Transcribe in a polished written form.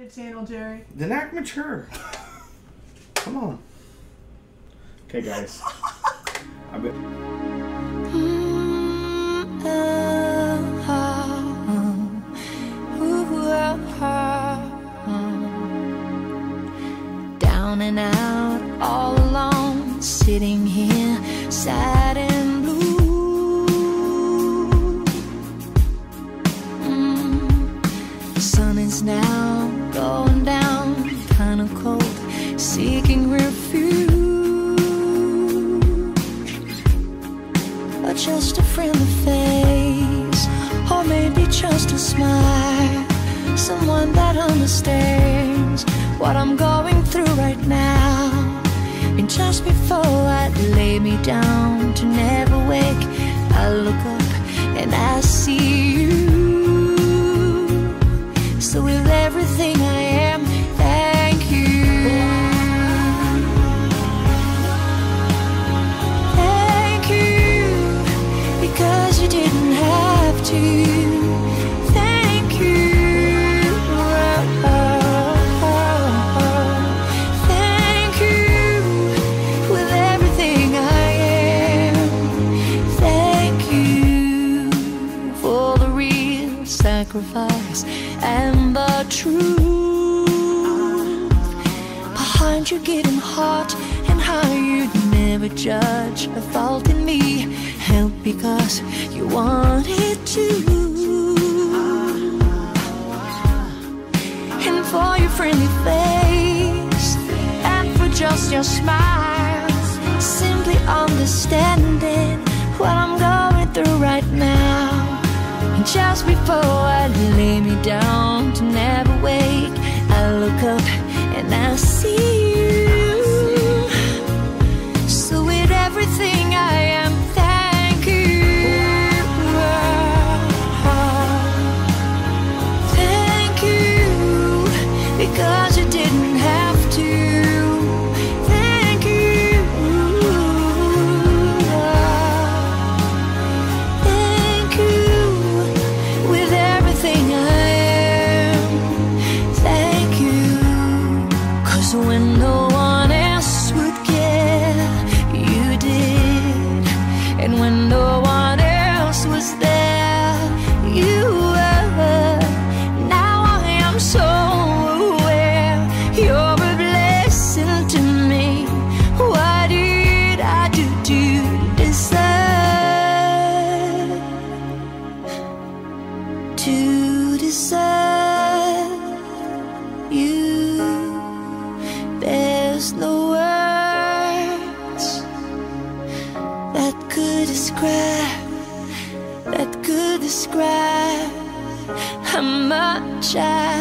the channel, Jerry. Then act mature. Come on. Okay, guys. I bet. Down and out, all alone, sitting here, sad and blue. The sun is now going down, kind of cold, seeking refuge. Or just a friendly face, or maybe just a smile. Someone that understands what I'm going through right now. And just before I lay me down to never wake, I look up and I see you. So with everything I am, thank you. Thank you, because you didn't have to. Sacrifice and the truth behind your giving heart, and how you'd never judge a fault in me. Help because you wanted to. And for your friendly face, and for just your smile, simply understanding what I'm going through right now. And just before I lay me down to never wake, I look up and I see you. So with everything I am, thank you. Thank you, because you didn't have to. When no one else would care, you did. And when no one else was there, you were. Now I am so aware you're a blessing to me. What did I do to deserve you? There's no words that could describe how much I